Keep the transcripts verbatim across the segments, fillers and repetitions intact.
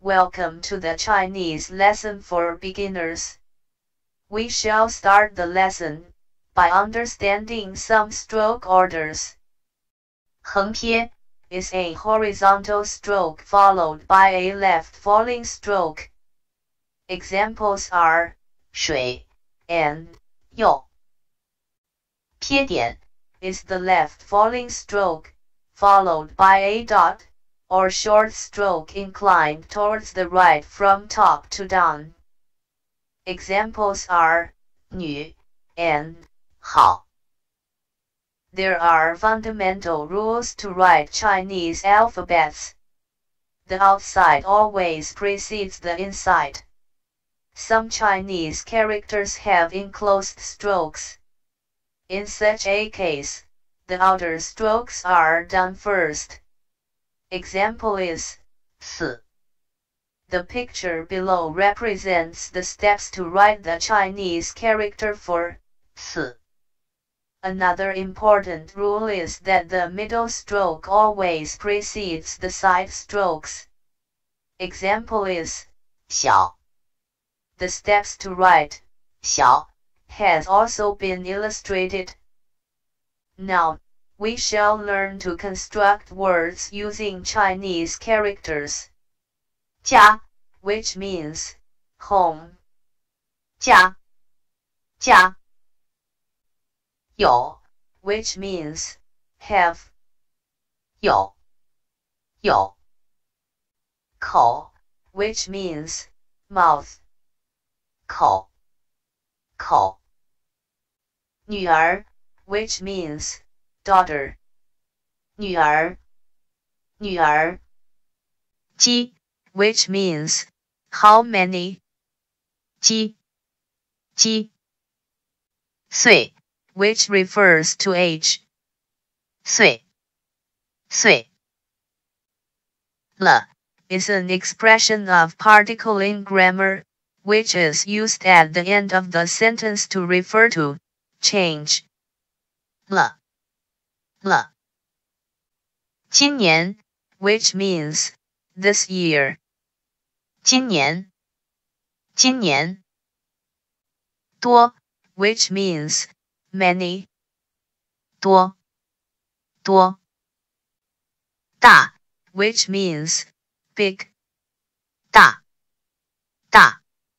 Welcome to the Chinese lesson for beginners. We shall start the lesson by understanding some stroke orders. 横撇 is a horizontal stroke followed by a left falling stroke. Examples are 水 and 右. 撇点 is the left falling stroke, followed by a dot, or short stroke inclined towards the right from top to down. Examples are 女 and 好. There are fundamental rules to write Chinese alphabets. The outside always precedes the inside. Some Chinese characters have enclosed strokes. In such a case, the outer strokes are done first. Example is 四. The picture below represents the steps to write the Chinese character for 四. Another important rule is that the middle stroke always precedes the side strokes. Example is 小. The steps to write 小 has also been illustrated. Now, we shall learn to construct words using Chinese characters. 家, which means home. 家, 家. 有, which means have. 有, 有. 口, which means mouth. 口, 口. 女儿, which means daughter. 女儿, 女儿. 几, which means how many. 几, 几. 岁, which refers to age. 岁, 岁. 了 is an expression of particle in grammar, which is used at the end of the sentence to refer to change. 了, 了. 今年, which means this year. 今年, 今年. 多, which means many. 多, 多. 大, which means big. 大, 大.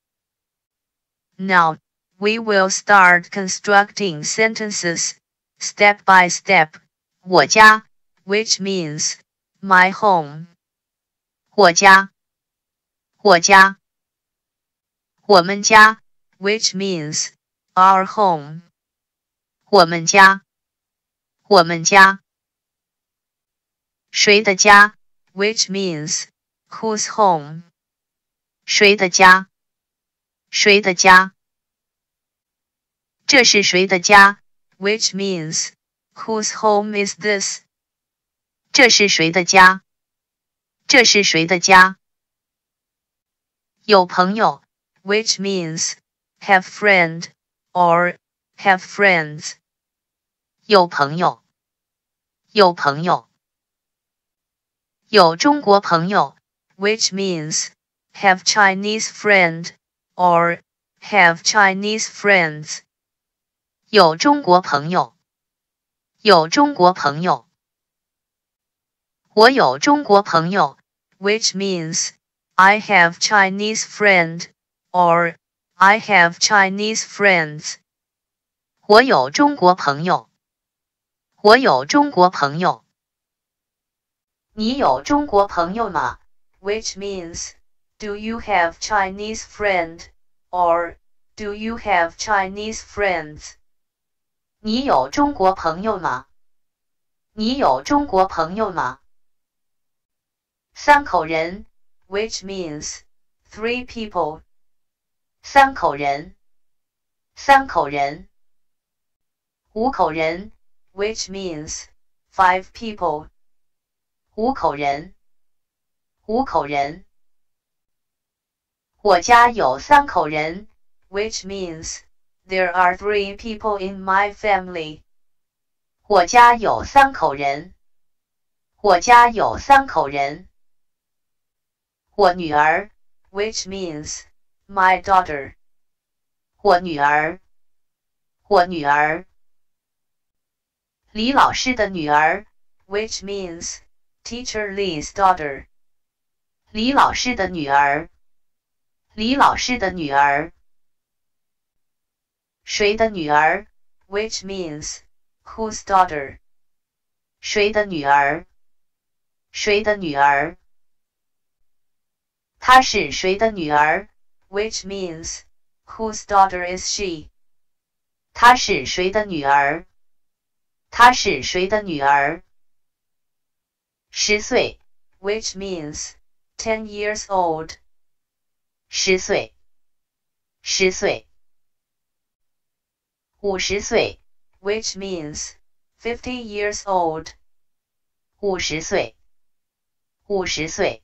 Now, we will start constructing sentences, step by step. 我家, which means my home. 我家, 我家. 我们家, which means our home. 我们家, 我们家. 谁的家, which means whose home. 谁的家, 谁的家. 这是谁的家, which means whose home is this. 这是谁的家, 这是谁的家. 有朋友, which means have friend or have friends. 有朋友, 有朋友. 有中国朋友, which means have Chinese friend or have Chinese friends. 有中国朋友, 有中国朋友. 我有中国朋友, which means I have Chinese friend or I have Chinese friends. 我有中国朋友, 我有中国朋友. 你有中国朋友吗? Which means, do you have Chinese friend, or do you have Chinese friends? 你有中国朋友吗? 你有中国朋友吗? 三口人, which means three people. 三口人, 三口人. 五口人, which means five people. 五口人，五口人。我家有三口人 which means there are three people in my family. 我家有三口人。我家有三口人。 我女儿 which means my daughter. 我女儿，我女儿。李老师的女儿 which means Teacher Li's daughter. 李老师的女儿，李老师的女儿。谁的女儿 which means whose daughter. 谁的女儿，谁的女儿。她是谁的女儿 which means whose daughter is she. 她是谁的女儿，她是谁的女儿。十岁 which means ten years old. 十岁，十岁。五十岁 which means fifty years old. 五十岁，五十岁。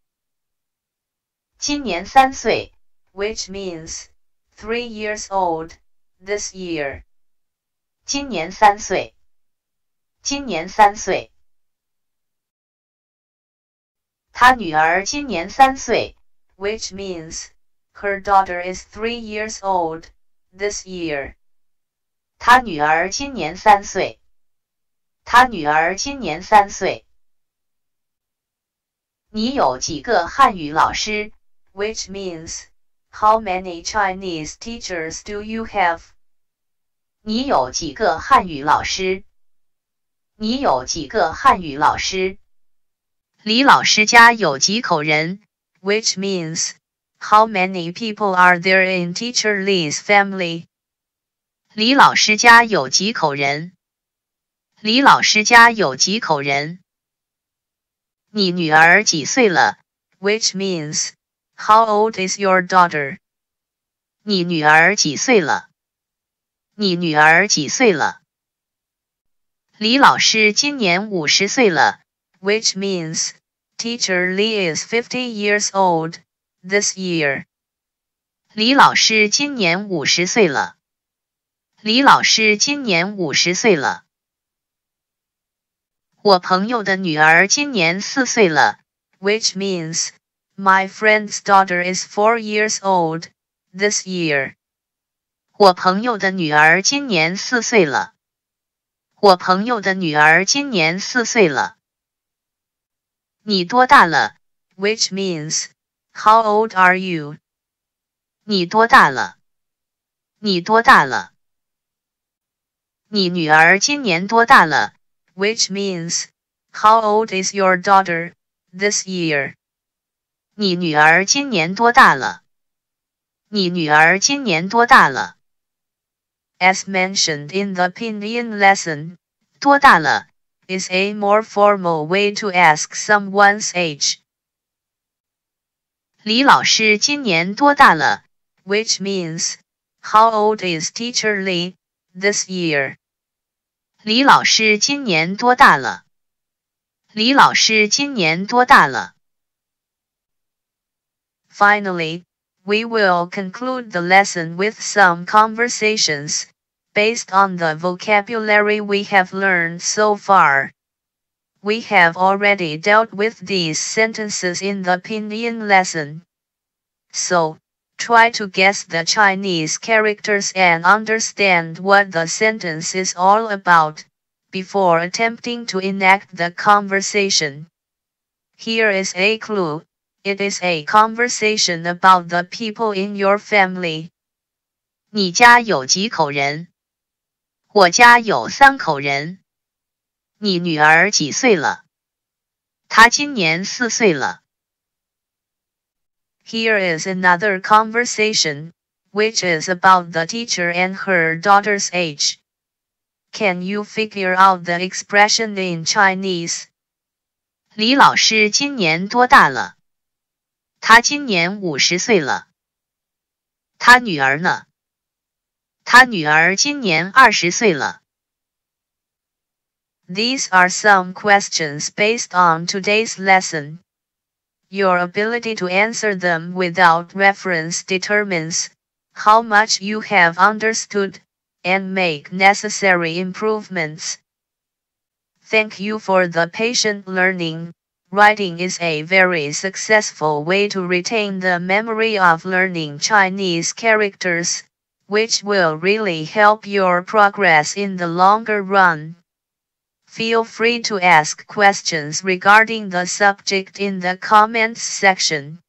今年三岁 which means three years old, this year. 今年三岁，今年三岁。他女儿今年三岁 which means her daughter is three years old, this year. 他女儿今年三岁，他女儿今年三岁。你有几个汉语老师 which means how many Chinese teachers do you have? 你有几个汉语老师？你有几个汉语老师？李老师家有几口人 which means how many people are there in Teacher Li's family? 李老师家有几口人？李老师家有几口人？你女儿几岁了 which means how old is your daughter? 你女儿几岁了？你女儿几岁了？李老师今年五十岁了 which means Teacher Li is fifty years old, this year. 李老师今年五十岁了。李老师今年五十岁了。我朋友的女儿今年四岁了 which means my friend's daughter is four years old, this year. 我朋友的女儿今年四岁了。我朋友的女儿今年四岁了。你多大了 which means how old are you? 你多大了？你多大了？你女儿今年多大了 which means how old is your daughter this year? 你女儿今年多大了？你女儿今年多大了？ As mentioned in the Pinyin lesson, 多大了 is a more formal way to ask someone's age. 李老师今年多大了 which means how old is Teacher Li this year? 李老师今年多大了？李老师今年多大了？ Finally, we will conclude the lesson with some conversations based on the vocabulary we have learned so far. We have already dealt with these sentences in the Pinyin lesson. So, try to guess the Chinese characters and understand what the sentence is all about, before attempting to enact the conversation. Here is a clue. It is a conversation about the people in your family. 你家有几口人？我家有三口人。你女儿几岁了？她今年四岁了。Here is another conversation, which is about the teacher and her daughter's age. Can you figure out the expression in Chinese? 李老师今年多大了？他今年五十岁了。他女儿呢？他女儿今年二十岁了。These are some questions based on today's lesson. Your ability to answer them without reference determines how much you have understood and make necessary improvements. Thank you for the patient learning. writing is a very successful way to retain the memory of learning Chinese characters, which will really help your progress in the longer run. Feel free to ask questions regarding the subject in the comments section.